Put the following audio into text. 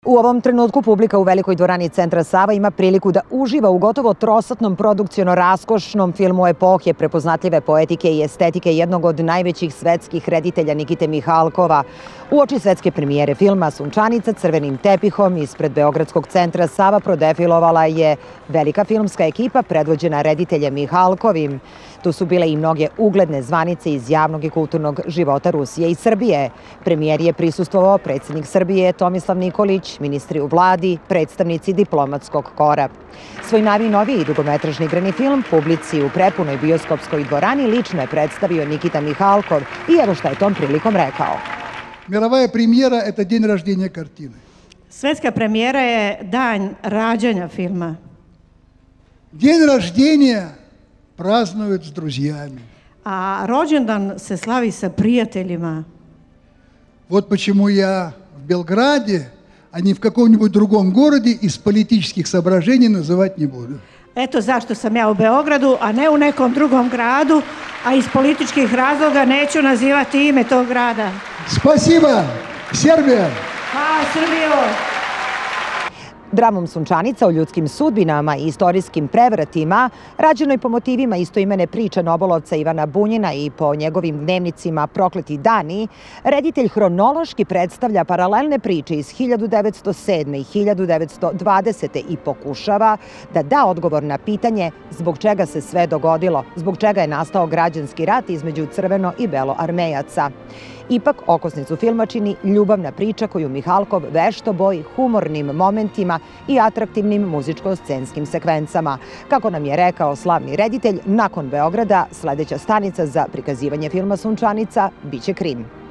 U ovom trenutku publika u Velikoj dvorani Centra Sava ima priliku da uživa u gotovo trosatnom produkciono-raskošnom filmu epohe, prepoznatljive poetike i estetike jednog od najvećih svetskih reditelja Nikite Mihalkova. Uoči svetske premijere filma Sunčanica crvenim tepihom ispred Beogradskog Centra Sava prodefilovala je velika filmska ekipa predvođena rediteljem Mihalkovim. Tu su bile i mnoge ugledne zvanice iz javnog i kulturnog života Rusije i Srbije. Premijeri je prisustvovao predsjednik Srbije Tomislav Nikolić, ministri u vladi, predstavnici diplomatskog kora. Svoj najnoviji dugometražni igrani film publici u prepunoj bioskopskoj dvorani lično je predstavio Nikita Mihalkov i evo šta je tom prilikom rekao. Мировая премьера – это день рождения картины. Svetska premijera je dan rađanja filma. День рождения празднуют с друзьями. A rođendan se slavi sa prijateljima. Вот почему я в Белграде, а не в каком-нибудь другом городе из политических соображений называть не буду. Eto zašto sam ja u Beogradu, a ne u nekom drugom gradu, a iz političkih razloga neću nazivati ime tog grada. Спасибо, Сербия! Hvala Srbijo! Dramom Sunčanica o ljudskim sudbinama i istorijskim prevratima, rađenoj po motivima istoimene priče nobelovca Ivana Bunjina i po njegovim dnevnicima Prokleti dani, reditelj hronološki predstavlja paralelne priče iz 1907. i 1920. i pokušava da da odgovor na pitanje zbog čega se sve dogodilo, zbog čega je nastao građanski rat između crveno i belo armejaca. Ipak, okosnicu filma čini ljubavna priča koju Mihalkov vešto boji humornim momentima i atraktivnim muzičko-scenskim sekvencama. Kako nam je rekao slavni reditelj, nakon Beograda sledeća stanica za prikazivanje filma Sunčanica biće Krim.